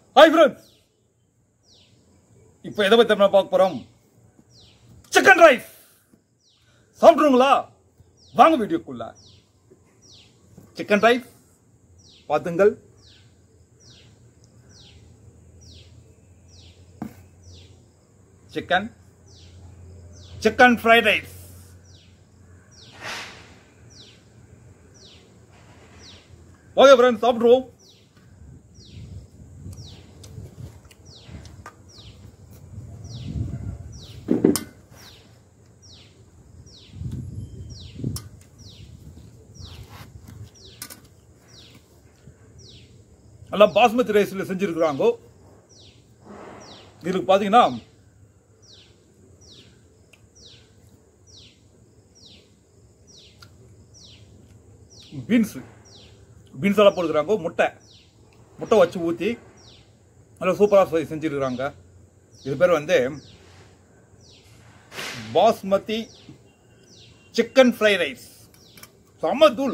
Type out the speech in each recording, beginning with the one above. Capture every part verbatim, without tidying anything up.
Hi friends, இப்போ எதை பற்றி நம்ம பார்க்க போகிறோம்? சிக்கன் ரைஸ் சாப்பிட்ருங்களா? வாங்க வீடியோக்குள்ள. சிக்கன் ரைஸ் பார்த்துங்கள். Chicken chicken fried rice. Okay friends, சாப்பிட்ருவோம். நல்லா பாஸ்மதி ரைஸ்ல செஞ்சிருக்கிறாங்க. இதுக்கு பாத்தீங்கன்னா பீன்ஸ் பீன்ஸ் எல்லாம் போட்டுக்கிறாங்க. முட்டை முட்டை வச்சு ஊற்றி நல்லா சூப்பராக செஞ்சிருக்கிறாங்க. இது பேர் வந்து பாஸ்மதி சிக்கன் ஃப்ரைட் ரைஸ். செம்ம தூள்.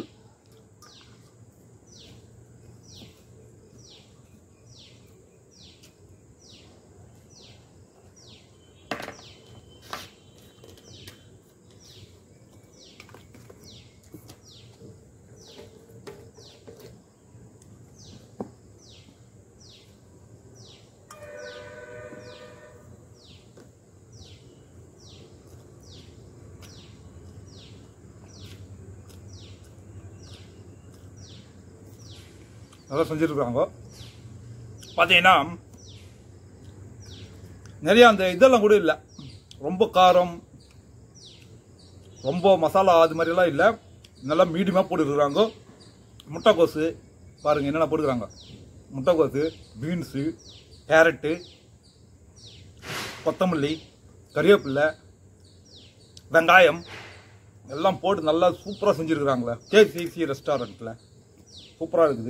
நல்லா செஞ்சுருக்காங்க. பார்த்தீங்கன்னா நிறைய அந்த இதெல்லாம் கூட இல்லை. ரொம்ப காரம், ரொம்ப மசாலா அது மாதிரிலாம் இல்லை. நல்லா மீடியமாக போட்டுருக்குறாங்க. முட்டைக்கோசு பாருங்கள் என்னென்ன போட்டுக்கிறாங்க. முட்டைக்கோசு, பீன்ஸு, கேரட்டு, கொத்தமல்லி, கறிவேப்பிலை, வெங்காயம் எல்லாம் போட்டு நல்லா சூப்பராக செஞ்சுருக்குறாங்களே. கேசிசி ரெஸ்டாரண்ட்டில் சூப்பராக இருக்குது.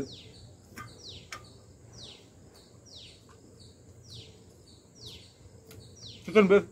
சிக்கன் பேஸ்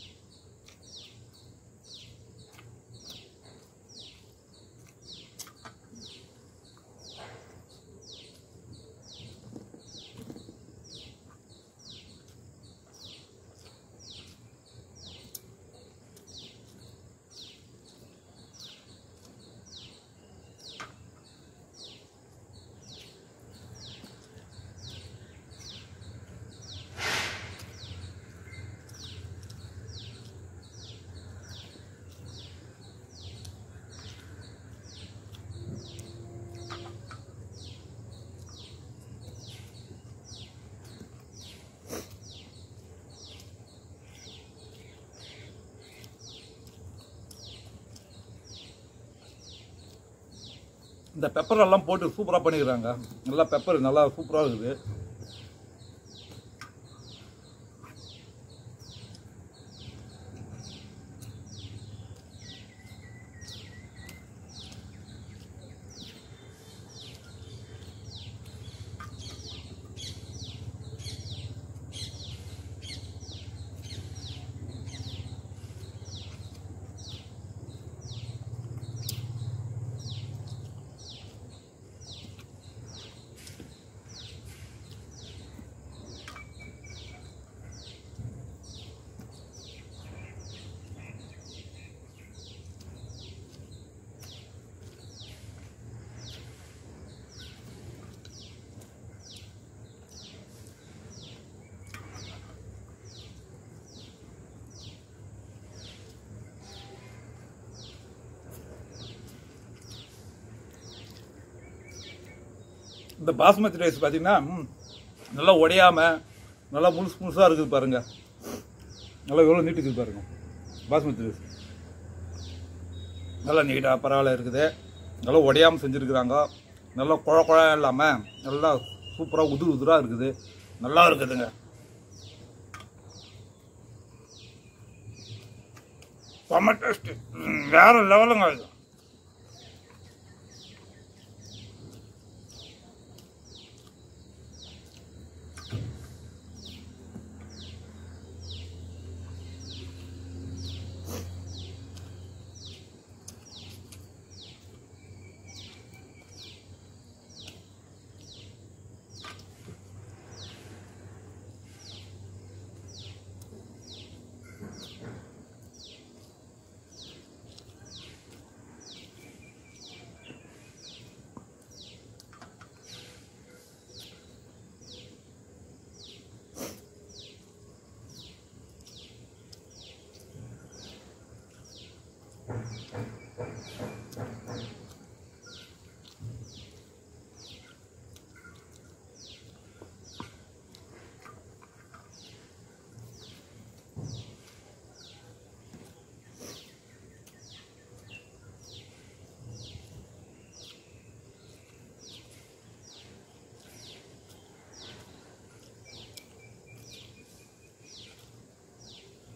இந்த பெப்பர் எல்லாம் போட்டு சூப்பராக பண்ணிக்கிறாங்க. நல்லா பெப்பர் நல்லா சூப்பராக இருக்குது. இந்த பாஸ்மதி ரைஸ் பார்த்தீங்கன்னா நல்லா உடையாமல் நல்லா முழுசு முழுசாக இருக்குது பாருங்க. நல்லா எவ்வளோ நீட்டுக்குது பாருங்க. பாஸ்மதி ரைஸ் நல்லா நீட்டாக பரவாயில்ல இருக்குது. நல்லா உடையாமல் செஞ்சுருக்குறாங்க. நல்லா குழ குழ இல்லாமல் நல்லா சூப்பராக உதிர் உதிராக இருக்குது. நல்லா இருக்குதுங்க. செம்ம டேஸ்ட்டு, வேறு லெவலுங்க இது.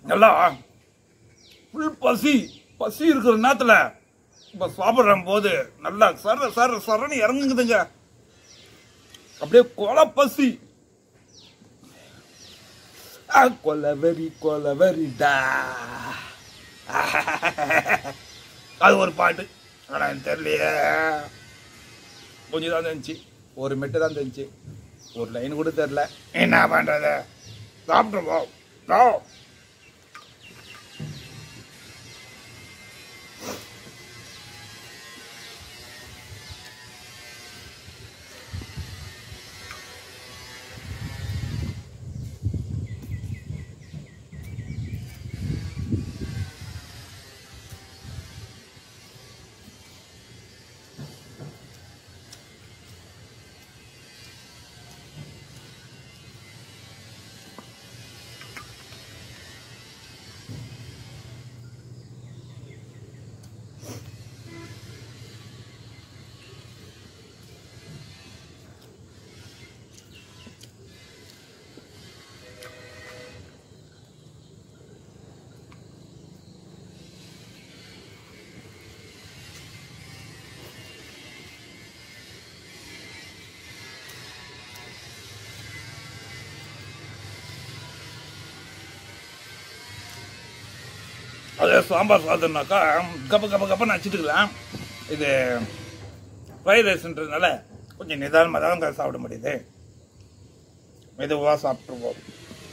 நல்லா ஃபுல் பசி பசி இருக்கிற நேரத்தில் இப்போ சாப்பிட்ற போது நல்லா சர சர சரன்னு இறங்குதுங்க. அப்படியே கொலை பசி. கொலவெறி கொலவெறிடா அது ஒரு பாட்டு. ஆனால் எனக்கு தெரியலையே, கொஞ்சம் தான் தெரிஞ்சு, ஒரு மெட்டு தான் தெரிஞ்சு, ஒரு லைன் கூட தெரில. என்ன பண்ணுறது? சாப்பிட்ருவோம். அதே சாம்பார் சாதம்னாக்கா கப்ப கப்ப கப்பன்னு வச்சுட்டுக்கலாம். இது ஃப்ரைட் ரைஸ்ன்றதுனால கொஞ்சம் நிதானமாக தான் சாப்பிட முடியுது. மெதுவாக சாப்பிட்ருவோம்.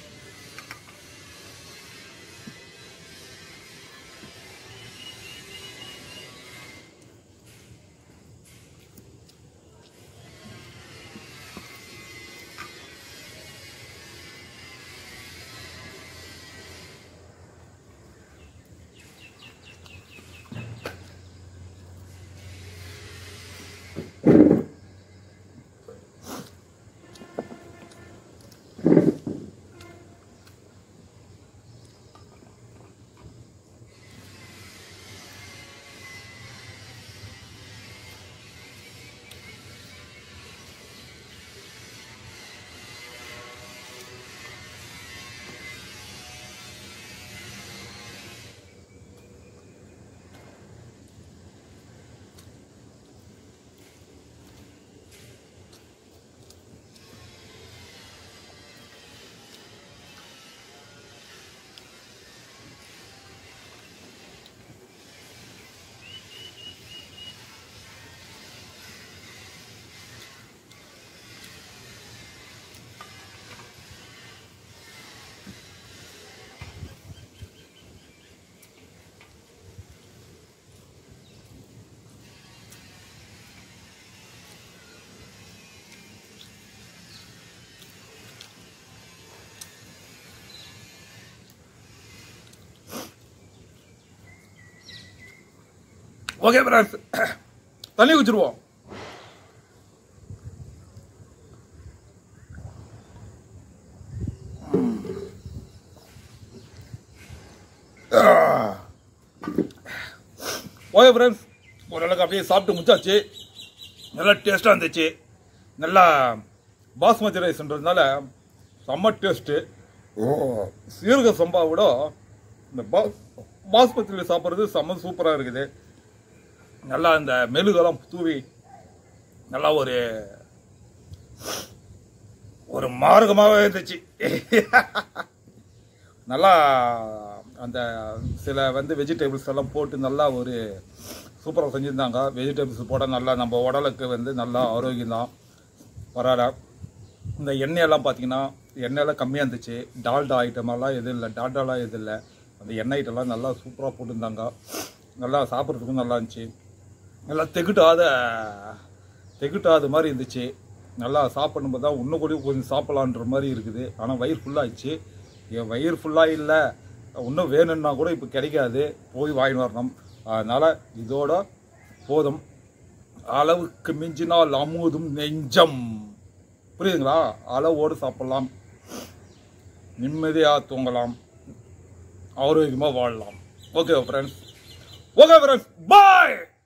ஓகே ஃப்ரெண்ட்ஸ், தண்ணி குடிச்சிருவோம். ஓகே ஃப்ரெண்ட்ஸ், ஓரளவுக்கு அப்படியே சாப்பிட்டு முடிச்சாச்சு. நல்லா டேஸ்ட்டாக இருந்துச்சு. நல்லா பாஸ்மதி ரைஸ்ன்றதுனால செம்ம டேஸ்ட்டு. சீரக சம்பாவோட இந்த பா பாஸ்மதியில் சாப்பிட்றது செம்ம சூப்பராக இருக்குது. நல்லா இந்த மெழுகெல்லாம் தூவி நல்லா ஒரு ஒரு மார்க்கமாகவே இருந்துச்சு. நல்லா அந்த சில வந்து வெஜிடபிள்ஸ் எல்லாம் போட்டு நல்லா ஒரு சூப்பராக செஞ்சுருந்தாங்க. வெஜிடபிள்ஸ் போட நல்லா நம்ம உடலுக்கு வந்து நல்லா ஆரோக்கியம் தான். பரவாயில்ல. இந்த எண்ணெயெல்லாம் பார்த்தீங்கன்னா எண்ணெயெல்லாம் கம்மியாக இருந்துச்சு. டால்டா ஐட்டமெல்லாம் எதுவும் இல்லை, டால்டாலாம் எதுவும் இல்லை. அந்த எண்ணெய் ஐட்டம்லாம் நல்லா சூப்பராக போட்டுருந்தாங்க. நல்லா சாப்பிட்றதுக்கும் நல்லா இருந்துச்சு. நல்லா தெகுட்டாத தெகுட்டாத மாதிரி இருந்துச்சு. நல்லா சாப்பிடும்போது தான் இன்னும் கூட கொஞ்சம் சாப்பிட்லான்ற மாதிரி இருக்குது. ஆனால் வயிறு ஃபுல்லாகிடுச்சு. என் வயிறு ஃபுல்லாக இல்லை, இன்னும் வேணும்னா கூட இப்போ கிடைக்காது, போய் வாங்கி வரணும். அதனால் இதோட போதும். அளவுக்கு மிஞ்சினால் அமுதும் நெஞ்சம். புரியுதுங்களா? அளவோடு சாப்பிட்லாம், நிம்மதியாக தூங்கலாம், ஆரோக்கியமாக வாழலாம். ஓகே ஃப்ரெண்ட்ஸ், ஓகே ஃப்ரெண்ட்ஸ், பாய்.